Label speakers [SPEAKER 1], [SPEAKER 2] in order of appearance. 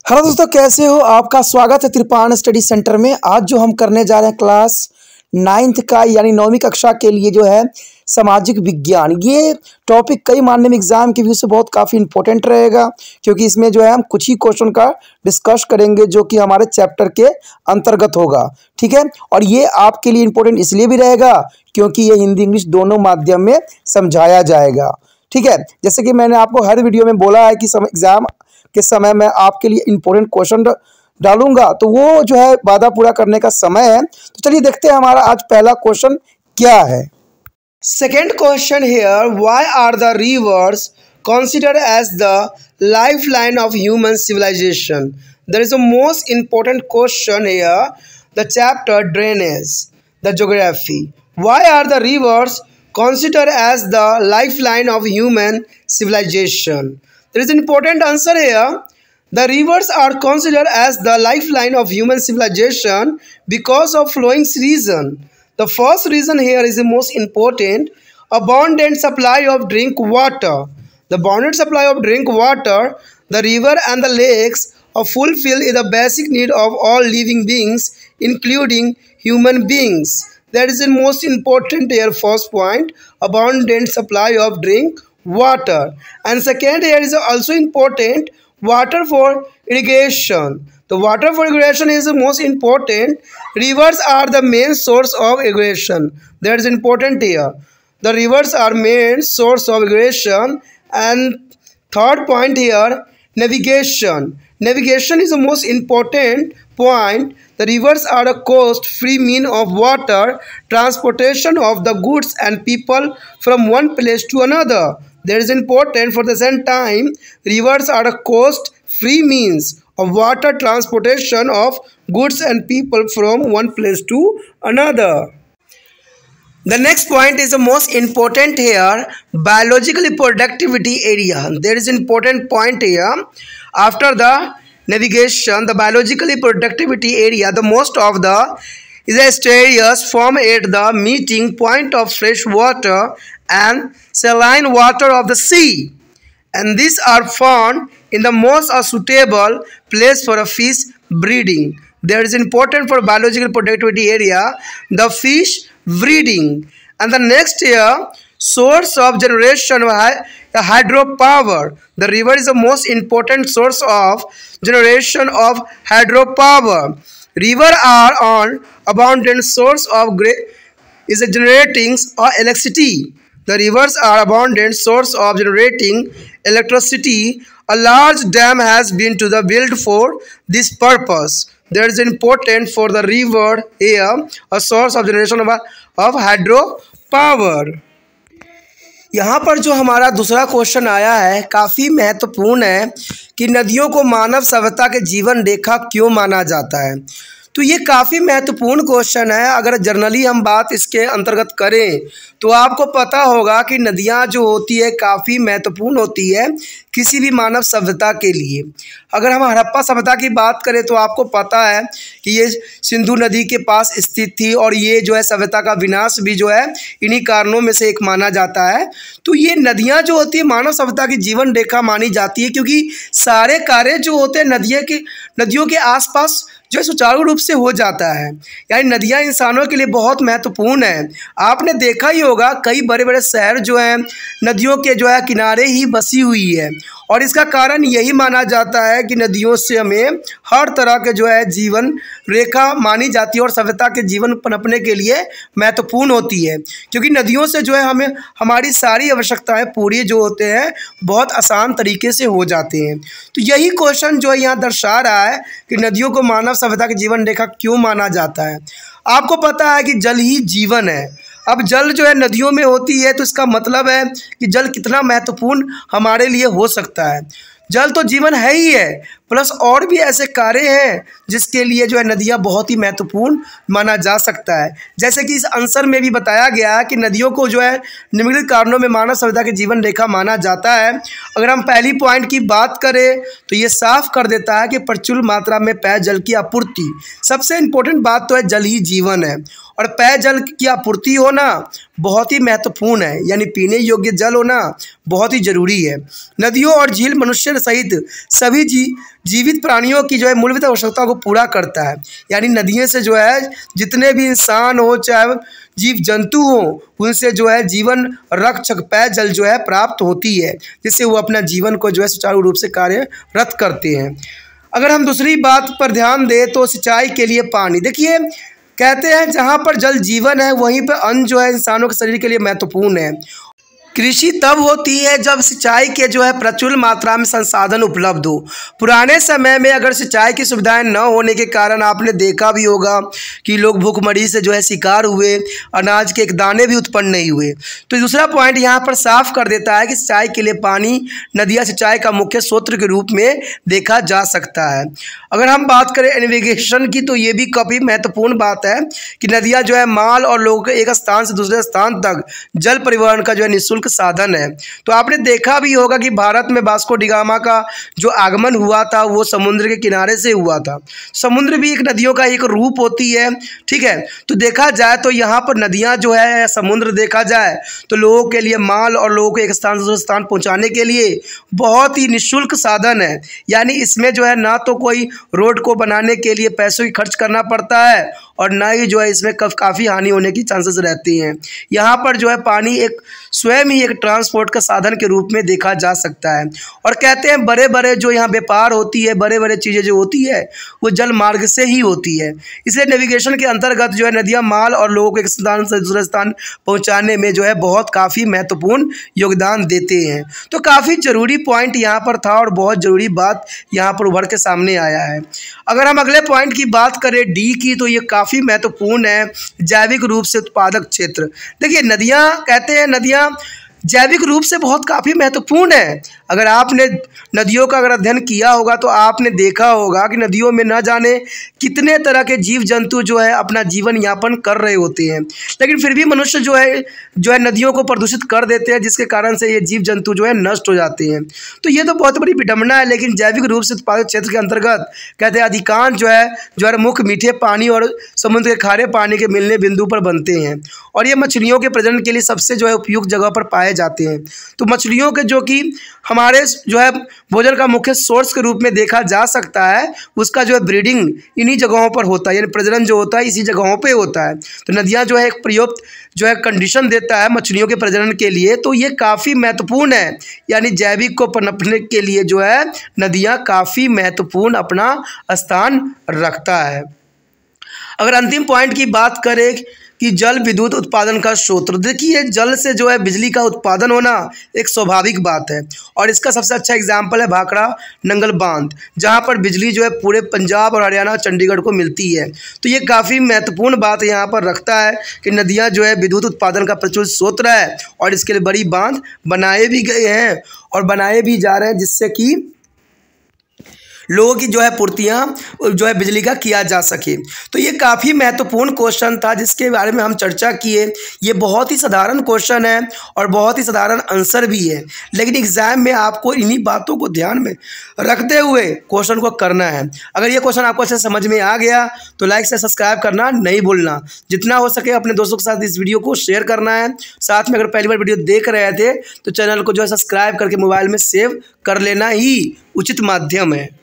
[SPEAKER 1] Hello दोस्तों, कैसे हो? आपका स्वागत है त्रिपाण स्टडी सेंटर में। आज जो हम करने जा रहे हैं क्लास 9th का यानी 9वीं कक्षा के लिए जो है सामाजिक विज्ञान। ये टॉपिक कई माध्यमिक एग्जाम के व्यू से बहुत काफ़ी इंपॉर्टेंट रहेगा, क्योंकि इसमें जो है हम कुछ ही क्वेश्चन का डिस्कस करेंगे जो कि हमारे चैप्टर के अंतर्गत होगा। ठीक है, और ये आपके लिए इम्पोर्टेंट इसलिए भी रहेगा क्योंकि ये हिंदी इंग्लिश दोनों माध्यम में समझाया जाएगा। ठीक है, जैसे कि मैंने आपको हर वीडियो में बोला है कि एग्जाम के समय मैं आपके लिए इम्पोर्टेंट क्वेश्चन डालूंगा, तो वो जो है वादा पूरा करने का समय है। तो चलिए देखते हैं हमारा आज पहला क्वेश्चन क्या है। Second question here, why are the rivers considered as the lifeline of human civilization? There is a most important question here, the chapter drainage, the geography. Why are the rivers considered as the lifeline of human civilization? There is an important answer here. The rivers are considered as the lifeline of human civilization because of flowing reason. The first reason here is the most important, abundant supply of drink water. The abundant supply of drink water, the river and the lakes fulfill the basic need of all living beings, including human beings. That is the most important here, first point, abundant supply of drink water. And second here is also important, water for irrigation. The water for irrigation is the most important. Rivers are the main source of irrigation. That is important here. The rivers are main source of irrigation. And third point here, navigation. Navigation is the most important point. The rivers are a cost-free mean of water transportation of the goods and people from one place to another. That is important. For the same time, rivers are a cost-free means of water transportation of goods and people from one place to another. The next point is the most important here, biological productivity area. There is an important point here. After the navigation, the biological productivity area, the most of the areas form at the meeting point of fresh water and saline water of the sea, and these are found in the most suitable place for a fish breeding. There is important for biological productivity area, the fish breeding. And the next here, source of generation of hydropower. The river is the most important source of generation of hydropower. River are an abundant source of generating electricity. The rivers are abundant source of generating electricity. A large dam has been built for this purpose. That is important for the river here, a source of generation of hydropower. यहाँ पर जो हमारा दूसरा question आया है काफ़ी महत्वपूर्ण है कि नदियों को मानव सभ्यता के जीवन रेखा क्यों माना जाता है। तो ये काफ़ी महत्वपूर्ण क्वेश्चन है। अगर जनरली हम बात इसके अंतर्गत करें तो आपको पता होगा कि नदियाँ जो होती है काफ़ी महत्वपूर्ण होती है किसी भी मानव सभ्यता के लिए। अगर हम हड़प्पा सभ्यता की बात करें तो आपको पता है कि ये सिंधु नदी के पास स्थित थी और ये जो है सभ्यता का विनाश भी जो है इन्हीं कारणों में से एक माना जाता है। तो ये नदियाँ जो होती है मानव सभ्यता की जीवन रेखा मानी जाती है, क्योंकि सारे कार्य जो होते हैं नदियों के आसपास जो सुचारू रूप से हो जाता है। यानी नदियाँ इंसानों के लिए बहुत महत्वपूर्ण है। आपने देखा ही होगा कई बड़े बड़े शहर जो हैं नदियों के जो है किनारे ही बसी हुई है, और इसका कारण यही माना जाता है कि नदियों से हमें हर तरह के जो है जीवन रेखा मानी जाती है और सभ्यता के जीवन पनपने के लिए महत्वपूर्ण होती है, क्योंकि नदियों से जो है हमें हमारी सारी आवश्यकताएं पूरी जो होते हैं बहुत आसान तरीके से हो जाते हैं। तो यही क्वेश्चन जो है यहाँ दर्शा रहा है कि नदियों को मानव सभ्यता की जीवन रेखा क्यों माना जाता है। आपको पता है कि जल ही जीवन है। अब जल जो है नदियों में होती है तो इसका मतलब है कि जल कितना महत्वपूर्ण हमारे लिए हो सकता है। जल तो जीवन है ही है, प्लस और भी ऐसे कार्य हैं जिसके लिए जो है नदियाँ बहुत ही महत्वपूर्ण माना जा सकता है। जैसे कि इस आंसर में भी बताया गया है कि नदियों को जो है निम्नलिखित कारणों में मानव सभ्यता की जीवन रेखा माना जाता है। अगर हम पहली पॉइंट की बात करें तो ये साफ कर देता है कि प्रचुर मात्रा में पेयजल की आपूर्ति। सबसे इम्पोर्टेंट बात तो है जल ही जीवन है, और पेयजल की आपूर्ति होना बहुत ही महत्वपूर्ण है, यानी पीने योग्य जल होना बहुत ही ज़रूरी है। नदियों और झील मनुष्य सहित सभी जीवित प्राणियों की जो है मूलभूत आवश्यकताओं को पूरा करता है। यानी नदियों से जो है जितने भी इंसान हो चाहे जीव जंतु हो उनसे जो है जीवन रक्षक पेयजल जो है प्राप्त होती है, जिससे वो अपना जीवन को जो है सुचारू रूप से कार्यरत करते हैं। अगर हम दूसरी बात पर ध्यान दें तो सिंचाई के लिए पानी, देखिए कहते हैं जहाँ पर जल जीवन है वहीं पर अन्न जो है इंसानों के शरीर के लिए महत्वपूर्ण है। कृषि तब होती है जब सिंचाई के जो है प्रचुर मात्रा में संसाधन उपलब्ध हो। पुराने समय में अगर सिंचाई की सुविधाएं न होने के कारण आपने देखा भी होगा कि लोग भूखमरी से जो है शिकार हुए, अनाज के एक दाने भी उत्पन्न नहीं हुए। तो दूसरा पॉइंट यहाँ पर साफ कर देता है कि सिंचाई के लिए पानी नदियाँ सिंचाई का मुख्य स्रोत के रूप में देखा जा सकता है। अगर हम बात करें नेविगेशन की तो ये भी काफ़ी महत्वपूर्ण बात है कि नदियाँ जो है माल और लोगों के एक स्थान से दूसरे स्थान तक जल परिवहन का जो है निःशुल्क साधन है। तो आपने देखा भी होगा कि भारत में वास्को डी गामा का जो आगमन हुआ था वो समुद्र के किनारे से हुआ था। समुद्र भी एक नदियों का एक रूप होती है, ठीक है। तो देखा जाए तो यहाँ पर नदियाँ जो है समुद्र देखा जाए तो लोगों के लिए माल और लोगों को एक स्थान से दूसरे स्थान पहुँचाने के लिए बहुत ही निःशुल्क साधन है। यानी इसमें जो है ना तो कोई रोड को बनाने के लिए पैसों की खर्च करना पड़ता है और ना ही जो है इसमें काफ़ी हानि होने की चांसेस रहती हैं। यहाँ पर जो है पानी एक स्वयं ही एक ट्रांसपोर्ट का साधन के रूप में देखा जा सकता है। और कहते हैं बड़े बड़े जो यहाँ व्यापार होती है, बड़े बड़े चीज़ें जो होती है वो जल मार्ग से ही होती है। इसलिए नेविगेशन के अंतर्गत जो है नदियाँ माल और लोगों को एक स्थान से दूसरे स्थान पहुँचाने में जो है बहुत काफ़ी महत्वपूर्ण योगदान देते हैं। तो काफ़ी ज़रूरी पॉइंट यहाँ पर था और बहुत ज़रूरी बात यहाँ पर उभर के सामने आया है। अगर हम अगले पॉइंट की बात करें डी की तो ये काफ़ी महत्वपूर्ण है, जैविक रूप से उत्पादक क्षेत्र। देखिए नदियाँ कहते हैं नदियाँ जैविक रूप से बहुत काफ़ी महत्वपूर्ण है। अगर आपने नदियों का अगर अध्ययन किया होगा तो आपने देखा होगा कि नदियों में न जाने कितने तरह के जीव जंतु जो है अपना जीवन यापन कर रहे होते हैं, लेकिन फिर भी मनुष्य जो है नदियों को प्रदूषित कर देते हैं, जिसके कारण से ये जीव जंतु जो है नष्ट हो जाते हैं। तो ये तो बहुत बड़ी विडंबना है। लेकिन जैविक रूप से उत्पादित क्षेत्र के अंतर्गत कहते हैं अधिकांश जो है मुख्य मीठे पानी और समुद्र के खारे पानी के मिलने बिंदु पर बनते हैं और ये मछलियों के प्रजनन के लिए सबसे जो है उपयुक्त जगह पर पाए जाते हैं। तो मछलियों के जो कि हमारे जो है भोजन का मुख्य सोर्स के रूप में देखा जा सकता है, उसका जो है ब्रीडिंग इन्हीं जगहों पर होता है, यानी प्रजनन जो होता है इसी जगहों पे होता है। तो नदियाँ जो है एक प्रयुक्त जो है कंडीशन देता है मछलियों के प्रजनन के लिए, तो ये काफ़ी महत्वपूर्ण है। यानी जैविक को पनपने के लिए जो है नदियाँ काफ़ी महत्वपूर्ण अपना स्थान रखता है। अगर अंतिम पॉइंट की बात करें कि जल विद्युत उत्पादन का स्रोत, देखिए जल से जो है बिजली का उत्पादन होना एक स्वाभाविक बात है और इसका सबसे अच्छा एग्जाम्पल है भाखड़ा नंगल बांध, जहां पर बिजली जो है पूरे पंजाब और हरियाणा चंडीगढ़ को मिलती है। तो ये काफ़ी महत्वपूर्ण बात यहाँ पर रखता है कि नदियाँ जो है विद्युत उत्पादन का प्रचुर स्रोत है और इसके लिए बड़ी बांध बनाए भी गए हैं और बनाए भी जा रहे हैं, जिससे कि लोगों की जो है पूर्तियाँ जो है बिजली का किया जा सके। तो ये काफ़ी महत्वपूर्ण क्वेश्चन था जिसके बारे में हम चर्चा किए। ये बहुत ही साधारण क्वेश्चन है और बहुत ही साधारण आंसर भी है, लेकिन एग्ज़ाम में आपको इन्हीं बातों को ध्यान में रखते हुए क्वेश्चन को करना है। अगर ये क्वेश्चन आपको अच्छे समझ में आ गया तो लाइक से सब्सक्राइब करना नहीं भूलना। जितना हो सके अपने दोस्तों के साथ इस वीडियो को शेयर करना है। साथ में अगर पहली बार वीडियो देख रहे थे तो चैनल को जो है सब्सक्राइब करके मोबाइल में सेव कर लेना ही उचित माध्यम है।